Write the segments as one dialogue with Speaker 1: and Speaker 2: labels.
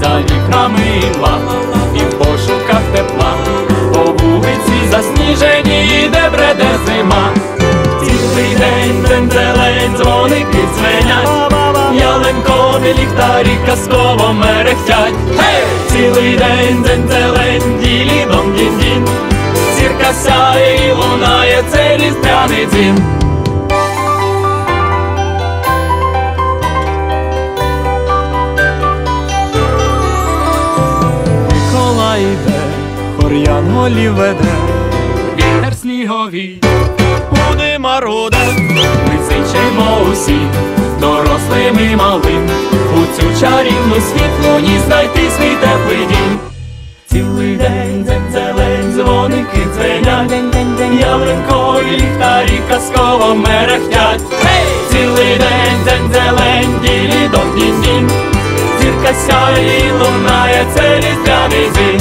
Speaker 1: за вікнами імла, і в пошуках тепла по вулиці засніжені іде бреде зима. Цілий день дзень-зелень, дзвоники дзвенять, ялинкові ліхтарі казково мерехтять. Цілий день дзень-зелень, ділі-дом дінь-дінь, зірка сяє і лунає цей різдвяний дзвін. Миколай іде, хор янголів веде, вітер сніговий буде маруде. Ми зичимо усі, дорослим і малим, у цю чарівну світлу ніч знайти свій теплий дім. Цілий день дзень-зелень, дзвоники дзвенять, ялинкові ліхтарі казково мерехтять. Цілий день дзень-зелень, ділі-дом дінь-дінь, зірка сяє і лунає цей різдвяний дзвін.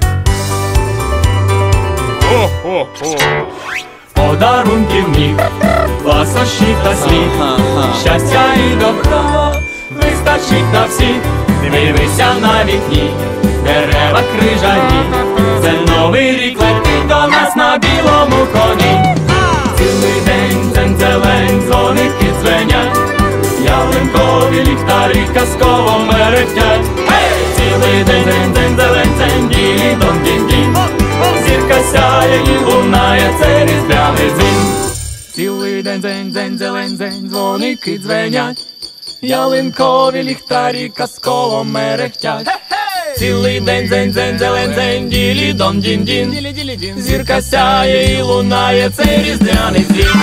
Speaker 1: Подарунків міг, ласощів та слів, щастя і добра вистачить на всіх. Дивися на вікні, дерева крижані, це новий рік летить до нас на білому коні. Цілий день дзень-зелень, дзвоники дзвенять, ялинкові ліхтарі казково мерехтять. Цілий день дзень-зелень, дзень-ділі-дом дінь-дінь, зірка сяє і лунає цей різдвяний дзвін. Цілий день дзень-зелень, дзень, дзвоники дзвенять, ялинкові ліхтарі казково мерехтять. Цілий день дзень-зелень, дзень, ділі-дом дінь-дінь, зірка сяє і лунає цей різдвяний дзвін.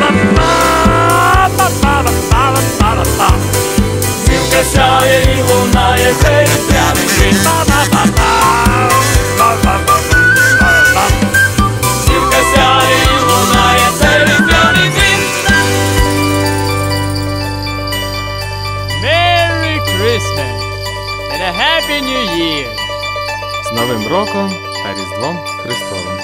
Speaker 1: Зірка сяє і лунає цей різдвяний дзвін. Зірка сяє і лунає цей різдвяний дзвін.
Speaker 2: Merry Christmas and a Happy New Year!
Speaker 3: З Новим роком та Різдвом Христовим!